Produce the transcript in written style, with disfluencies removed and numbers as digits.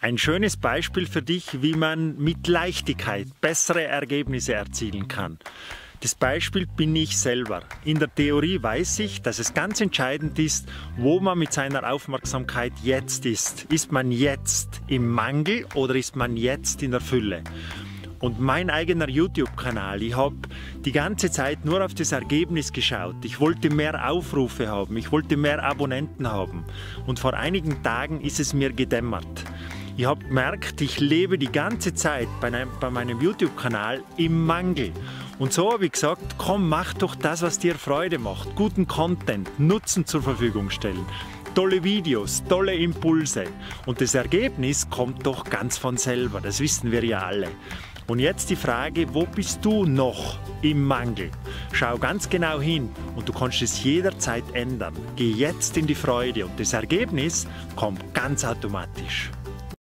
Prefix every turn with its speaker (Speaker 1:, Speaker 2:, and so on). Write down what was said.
Speaker 1: Ein schönes Beispiel für dich, wie man mit Leichtigkeit bessere Ergebnisse erzielen kann. Das Beispiel bin ich selber. In der Theorie weiß ich, dass es ganz entscheidend ist, wo man mit seiner Aufmerksamkeit jetzt ist. Ist man jetzt im Mangel oder ist man jetzt in der Fülle? Und mein eigener YouTube-Kanal, ich habe die ganze Zeit nur auf das Ergebnis geschaut. Ich wollte mehr Aufrufe haben, ich wollte mehr Abonnenten haben. Und vor einigen Tagen ist es mir gedämmert. Ich habe gemerkt, ich lebe die ganze Zeit bei meinem YouTube-Kanal im Mangel. Und so habe ich gesagt, komm, mach doch das, was dir Freude macht. Guten Content, Nutzen zur Verfügung stellen. Tolle Videos, tolle Impulse. Und das Ergebnis kommt doch ganz von selber, das wissen wir ja alle. Und jetzt die Frage, wo bist du noch im Mangel? Schau ganz genau hin und du kannst es jederzeit ändern. Geh jetzt in die Freude und das Ergebnis kommt ganz automatisch.